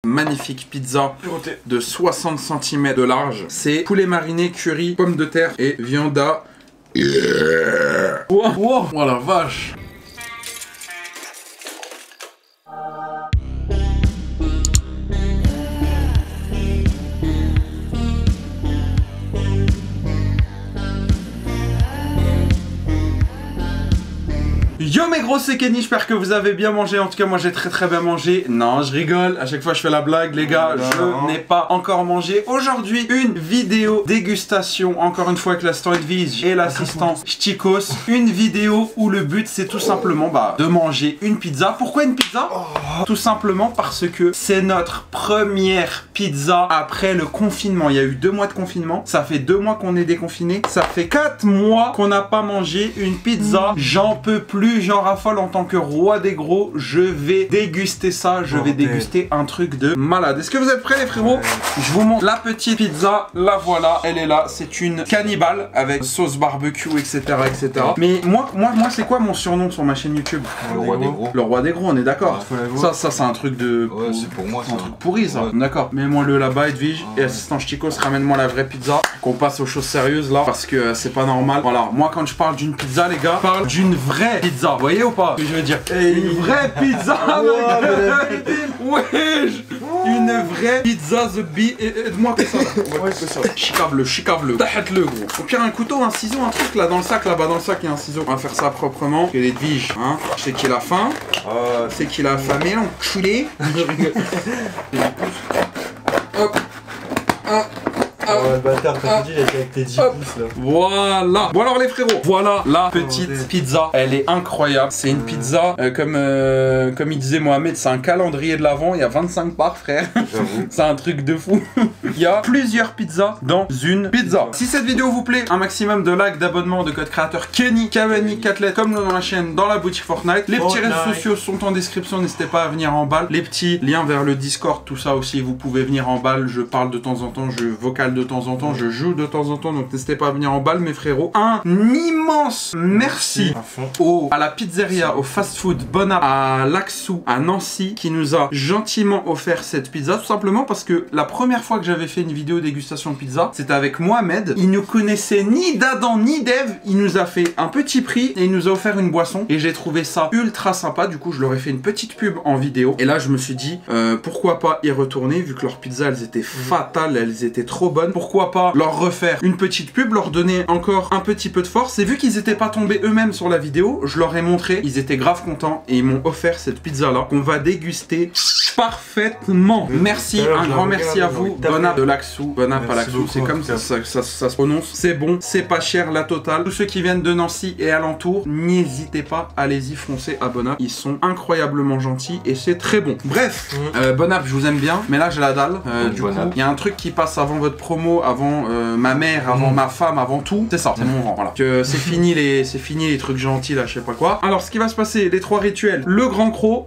magnifique pizza de 60 cm de large. C'est poulet mariné, curry, pommes de terre et viande à... Wow. Oh la vache. Yo mes gros, c'est Kenny, j'espère que vous avez bien mangé. En tout cas moi j'ai très bien mangé. Non, je rigole, à chaque fois je fais la blague les gars. Je n'ai pas encore mangé. Aujourd'hui une vidéo dégustation, encore une fois avec l'assistant Edwige et l'assistant Ch'tikos. Une vidéo où le but c'est tout simplement de manger une pizza. Pourquoi une pizza? Tout simplement parce que c'est notre première pizza après le confinement. Il y a eu 2 mois de confinement, ça fait 2 mois qu'on est déconfiné, ça fait 4 mois qu'on n'a pas mangé une pizza. J'en peux plus. J'en raffole en tant que roi des gros. Je vais déguster ça. Je vais déguster un truc de malade. Est-ce que vous êtes prêts les frérots? Je vous montre la petite pizza. La voilà, elle est là. C'est une cannibale avec sauce barbecue, etc. Mais moi c'est quoi mon surnom sur ma chaîne YouTube? Le roi des gros. Le roi des gros, on est d'accord. Ça c'est un truc de... Ouais, c'est pour moi. C'est un truc pourri ça. D'accord. Mets-moi le là-bas Edwige. Et assistant Ch'tikos, ramène-moi la vraie pizza. Qu'on passe aux choses sérieuses là. Parce que c'est pas normal. Voilà, moi quand je parle d'une pizza les gars, je parle d'une vraie pizza. Vous voyez ou pas ce que je veux dire? Une vraie pizza. Wesh. Une vraie pizza The Bee. Aide-moi que ça là. Ouais, ça. Chicave-le. Tâche-le gros. Au pire un couteau, un ciseau, un truc là dans le sac, là-bas dans le sac il y a un ciseau. On va faire ça proprement. Que les Edwige, hein. Je sais qu'il a faim. C'est qu'il a affamé, l'enculé. Hop. Oh le bâtard, t'as dit, il était avec tes 10 pouces là. Voilà. Bon alors les frérots, voilà la petite pizza. Elle est incroyable. C'est une pizza, comme il disait Mohamed, c'est un calendrier de l'avant. Il y a 25 parts frère. C'est un truc de fou. Il y a plusieurs pizzas dans une pizza. Si cette vidéo vous plaît, un maximum de likes, d'abonnements, de code créateur Kenny, Cavani, Catlet, comme dans la chaîne, dans la boutique Fortnite. Les petits réseaux sociaux sont en description, n'hésitez pas à venir en balle. Les petits liens vers le Discord, tout ça aussi, vous pouvez venir en balle. Je parle de temps en temps, je vocale de temps en temps, je joue de temps en temps, donc n'hésitez pas à venir en balle mes frérots. Un immense merci à la pizzeria, au fast food Bonap, à Laxou, à Nancy, qui nous a gentiment offert cette pizza, tout simplement parce que la première fois que j'avais fait une vidéo dégustation de pizza, c'était avec Mohamed. Il ne connaissait ni d'Adam ni d'Ève, il nous a fait un petit prix et il nous a offert une boisson et j'ai trouvé ça ultra sympa. Du coup je leur ai fait une petite pub en vidéo et là je me suis dit pourquoi pas y retourner vu que leurs pizzas elles étaient fatales, elles étaient trop bonnes. Pourquoi pas leur refaire une petite pub, leur donner encore un petit peu de force. Et vu qu'ils n'étaient pas tombés eux-mêmes sur la vidéo, je leur ai montré, ils étaient grave contents et ils m'ont offert cette pizza là qu'on va déguster parfaitement. Merci, un grand merci à vous. Bonap de Laxou, Bonap à Laxou, c'est comme ça se prononce. C'est bon, c'est pas cher, la totale. Tous ceux qui viennent de Nancy et alentour, n'hésitez pas, allez-y, foncez à Bonap. Ils sont incroyablement gentils et c'est très bon. Bref, Bonap, je vous aime bien, mais là j'ai la dalle. Du coup, il y a un truc qui passe avant votre promo, avant ma mère, avant ma femme, avant tout. C'est ça, c'est mon rang. Voilà. Que c'est fini les trucs gentils là, je sais pas quoi. Alors, ce qui va se passer, les 3 rituels, le grand croc.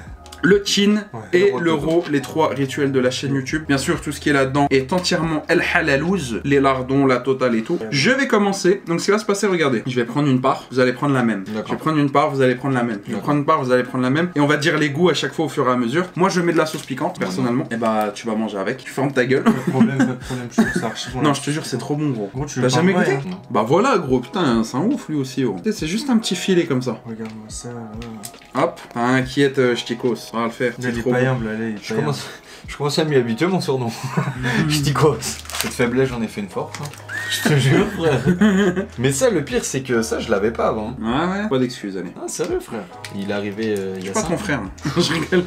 Le chin et l'euro, les 3 rituels de la chaîne YouTube. Bien sûr, tout ce qui est là-dedans est entièrement el halalouz, les lardons, la totale et tout. Je vais commencer. Donc, ce qui va se passer, regardez. Je vais prendre une part, vous allez prendre la même. Je vais prendre une part, vous allez prendre la même. Je vais prendre une part, vous allez prendre la même. Et on va dire les goûts à chaque fois au fur et à mesure. Moi, je mets de la sauce piquante, personnellement. Et bah, tu vas manger avec. Tu fermes ta gueule. Pas de problème, je trouve ça archi bon. Non, je te jure, c'est trop bon, gros. Gros, tu t'as jamais goûté? Hein. Bah voilà, gros. Putain, c'est un ouf, lui aussi, gros. C'est juste un petit filet comme ça. Regarde-moi ça. Hop, t'inquiète, Ch'tikos, on va le faire. Il est pas humble, allez. Je commence à m'y habituer mon surnom. Ch'tikos. Cette faiblesse, j'en ai fait une force. Hein. Je te jure, frère. Mais ça, le pire, c'est que ça, je l'avais pas avant. Ouais, pas d'excuses, allez. Ah, sérieux, frère. Il est arrivé il y a pas ton frère. Je rigole.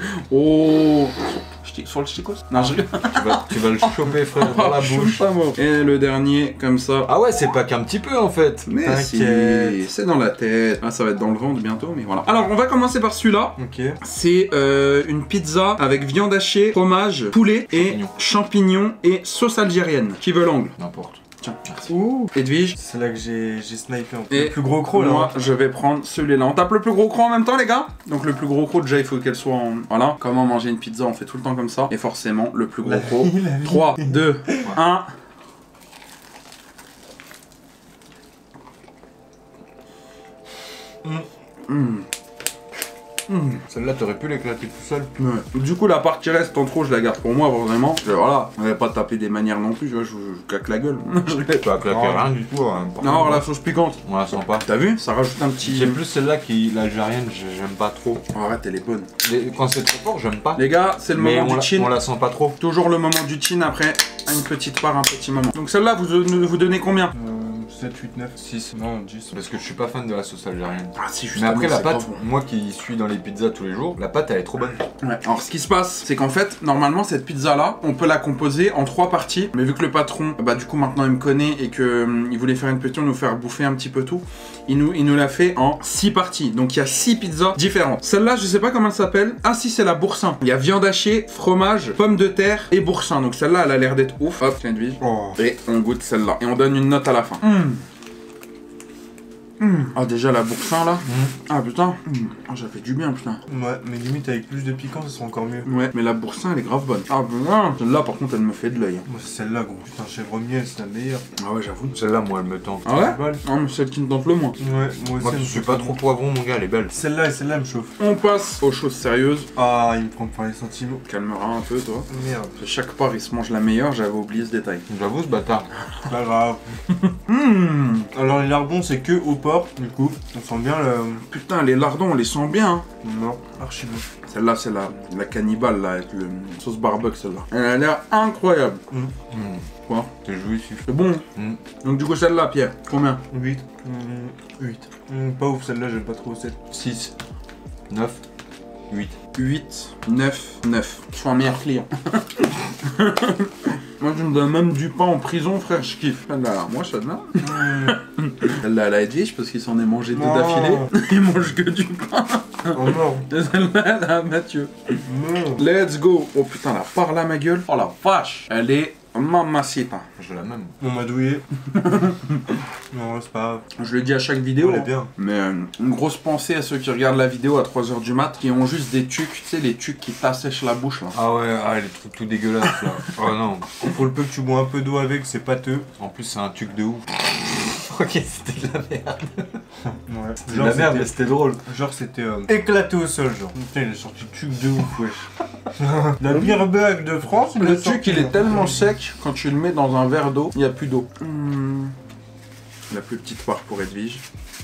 Oh. Sur le Ch'tikos? Non, je rigole. Tu vas le choper, frère, dans la bouche. Pas mort. Et le dernier, comme ça. Ah ouais, c'est pas qu'un petit peu en fait. Mais si, c'est dans la tête. Ah, ça va être dans le ventre bientôt, mais voilà. Alors, on va commencer par celui-là. Ok. C'est une pizza avec viande hachée, fromage, poulet et champignons et sauce algérienne. Qui veut l'angle? N'importe. Tiens, merci. Ouh. Edwige. C'est là que j'ai snipé en Et le plus gros croc là. Moi, je vais prendre celui-là. On tape le plus gros croc en même temps, les gars? Donc, le plus gros croc, déjà, il faut qu'elle soit en. Voilà. Comment manger une pizza? On fait tout le temps comme ça. Et forcément, le plus gros croc. 3, 2, 1. Celle-là, t'aurais pu l'éclater tout seul. Ouais. Du coup, la partie reste en trop, je la garde pour moi, vraiment. Voilà, on va pas taper des manières non plus, tu vois, je claque la gueule. Tu vas claquer rien du tout. Hein, non, alors la sauce piquante. On la sent pas. T'as vu? Ça rajoute un petit. C'est plus celle-là qui, l'algérienne, j'aime pas trop. Oh, arrête, elle est bonne. Quand c'est trop fort, j'aime pas. Les gars, c'est le moment du chin. On la sent pas trop. Toujours le moment du chin après, une petite part, un petit moment. Donc celle-là, vous donnez combien? 7, 8, 9, 6, non, 10. Parce que je suis pas fan de la sauce algérienne. Ah si, Mais justement, après la pâte, bon. moi qui suis dans les pizzas tous les jours, la pâte elle est trop bonne. Ouais. Alors ce qui se passe, c'est qu'en fait, normalement cette pizza là, on peut la composer en 3 parties. Mais vu que le patron, bah du coup maintenant il me connaît et que il voulait faire une petite, nous faire bouffer un petit peu tout, il nous l'a fait en 6 parties. Donc il y a 6 pizzas différentes. Celle-là, je sais pas comment elle s'appelle. Ah si, c'est la boursin. Il y a viande hachée, fromage, pommes de terre et boursin. Donc celle-là, elle a l'air d'être ouf. Hop, tiens de vie. Oh. Et on goûte celle-là. Et on donne une note à la fin. Ah déjà la boursin là. Ah putain. Ah, ça fait du bien putain. Ouais, mais limite avec plus de piquant, ça sera encore mieux. Ouais, mais la boursin elle est grave bonne. Ah putain. Celle-là par contre elle me fait de l'œil. Moi c'est celle-là gros. Putain, chèvre miel, c'est la meilleure. Ah ouais j'avoue. Celle-là, moi, elle me tente. Ah ouais? Balle. Ah mais celle qui me tente le moins. Ouais, moi aussi. Moi elle qui me suis chauffe pas pas trop bon. poivron, mon gars, elle est belle. Celle-là et celle-là me chauffe. On passe aux choses sérieuses. Ah, il me prend par les sentiments. Calmera un peu toi. Merde. Chaque part il se mange la meilleure, j'avais oublié ce détail. J'avoue, ce bâtard. C'est pas grave. Alors les lardons c'est que au porc, du coup. On sent bien le... Putain les lardons on les sent bien hein. Non, archi bon. Celle-là c'est la cannibale là avec le sauce barbecue celle-là. Elle a l'air incroyable. Quoi? C'est jouissif. C'est bon. Mm. Donc du coup celle-là Pierre, combien? 8. 8. Pas ouf celle-là, j'aime pas trop 7. 6, 9, 8. 8, 9, 9. Je suis un meilleur client. Moi je me donne même du pain en prison frère, je kiffe. Celle-là, moi celle-là. Celle-là elle a Edwige parce qu'il s'en est mangé 2 Non. d'affilée. Il mange que du pain. Oh non. Et celle-là elle a Mathieu. Non. Let's go. Oh putain la part là ma gueule. Oh la vache. Elle est mamacita. Je la même. On m'a douillé. Non, c'est pas grave. Je le dis à chaque vidéo. On est bien. Mais une grosse pensée à ceux qui regardent la vidéo à 3h du mat, qui ont juste des tucs, tu sais les tucs qui t'assèchent la bouche là. Ah ouais, ah, les trucs tout dégueulasses là. Oh non. Pour le peu que tu bois un peu d'eau avec, c'est pâteux. En plus, c'est un truc de ouf. Ok, c'était de la merde. Ouais. C'était de la merde, mais c'était drôle. Genre c'était éclaté au sol, genre. Putain, il est sorti tuc de ouf, wesh. La meilleure blague de France, Le tuc il est tellement sec, quand tu le mets dans un verre d'eau, il n'y a plus d'eau. La plus petite part pour Edwige.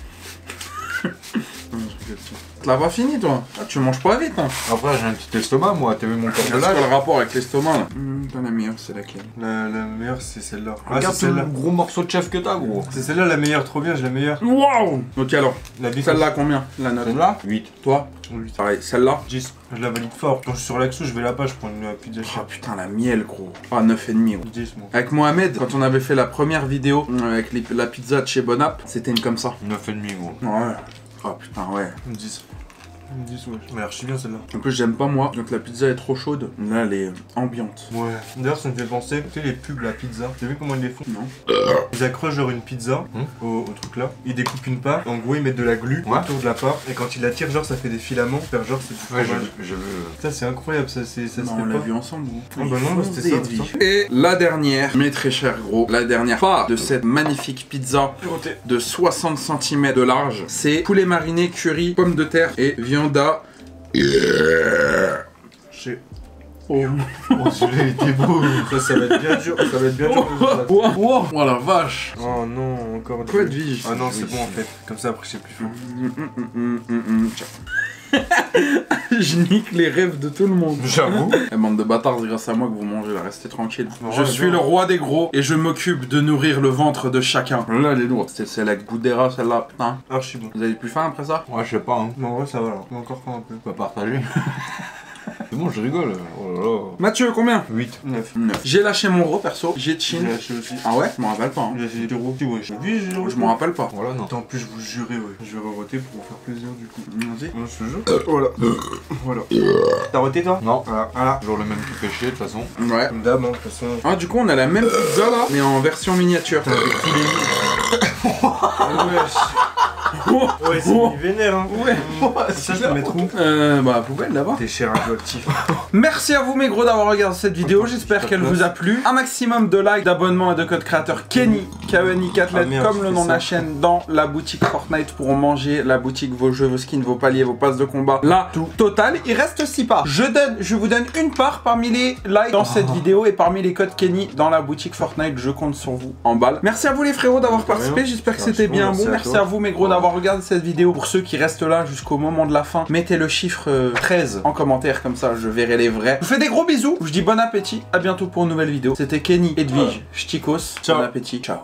Tu l'as pas fini toi? Ah, tu manges pas vite hein. Après, j'ai un petit estomac, moi. T'as vu mon corps de C'est l'âge? quoi le rapport avec l'estomac là? T'as la meilleure, c'est laquelle? La meilleure, c'est celle-là. Ah, Regarde c'est tout le celle-là. gros morceau de chef que t'as, gros. C'est celle-là la meilleure, trop bien, j'ai la meilleure. Waouh! Ok alors, La bif. celle-là combien? La note? Celle-là 8. Toi? 8. Pareil, celle-là? 10. Je la valide fort. Quand je suis sur l'axo, je vais là-bas, je prends une pizza Ah chère. putain la miel gros. Ah 9,5 gros. 10, moi. Avec Mohamed, quand on avait fait la première vidéo avec la pizza de chez Bonap, c'était une comme ça. 9,5 gros. Ouais. Ah putain ouais. 10. 10, ouais. Mais archi bien celle-là. En plus j'aime pas moi, quand la pizza est trop chaude, là elle est ambiante. Ouais. D'ailleurs, ça me fait penser, tu sais, les pubs, la pizza. T'as vu comment ils les font? Non. Ils accrochent genre une pizza au truc là. Ils découpent une part. En gros, ils mettent de la glu autour de la part. Et quand ils la tirent, genre ça fait des filaments. Faire genre c'est du Ouais, fromage. je veux. Ça, c'est incroyable. Ça, ça se Non, fait on l'a pas. vu ensemble gros. Ah bah non, c'était ça, Edwige. ça. Et la dernière, mes très chers gros, la dernière part de cette magnifique pizza de 60 cm de large, c'est poulet mariné, curry, pommes de terre et viande à... J'ai- Oh, celui-là il était beau. Ça va être bien dur. Ça va être bien dur. Oh la vache. Oh non, encore Quoi Edwige? Ah non, c'est bon en fait. Comme ça, après, j'ai plus faim. Je nique les rêves de tout le monde. J'avoue. Eh, bande de bâtards, c'est grâce à moi que vous mangez là, restez tranquille. Ouais, Je suis bien. le roi des gros et je m'occupe de nourrir le ventre de chacun. Là, elle est lourde. C'était celle avec Boudera, celle-là, putain. Archi bon. Vous avez plus faim après ça? Ouais, je sais pas, hein. Mais en vrai, ça va là. On va encore faire un peu. On va partager. C'est bon, je rigole. Oh là là. Mathieu, combien? 8. 9. 9. J'ai lâché mon ro perso, j'ai chin. J'ai lâché aussi. Ah ouais? Je m'en rappelle pas. Hein. J'ai lâché 0. Tu vois, j'ai vu, j'ai Je m'en rappelle pas. Voilà, non. Attends, en plus, je vous jurais, ouais. Je vais revoter pour vous faire plaisir du coup. Vas-y. Non, je te jure. Voilà. Voilà. T'as roté toi? Non. Voilà. Voilà. Toujours le même qui fait chier, de toute façon. Ouais. Comme d'hab, hein, de toute façon. Ah, du coup, on a la même pizza là, mais en version miniature. Putain, avec tous les... Ouais, c'est mis vénère, hein. Ouais. Ça, je le mettre où? Bah, poubelle là-bas. Déchets radioactifs. Merci à vous mes gros d'avoir regardé cette vidéo, j'espère qu'elle vous a plu. Un maximum de likes, d'abonnements et de code créateur Kenny, K-E-N-I 4 lettres, comme le nom de la chaîne, dans la boutique Fortnite pour manger la boutique, vos jeux, vos skins, vos paliers, vos passes de combat, là, tout total. Il reste 6 parts. Je vous donne une part parmi les likes dans cette vidéo et parmi les codes Kenny dans la boutique Fortnite. Je compte sur vous en balle. Merci à vous les frérots d'avoir participé, j'espère que c'était bien bon. Merci à vous mes gros d'avoir regardé cette vidéo. Pour ceux qui restent là jusqu'au moment de la fin, mettez le chiffre 13 en commentaire, comme ça je verrai les vrais. Je vous fais des gros bisous, je vous dis bon appétit, à bientôt pour une nouvelle vidéo. C'était Kenny, Edwige, Ch'tikos, bon appétit, ciao.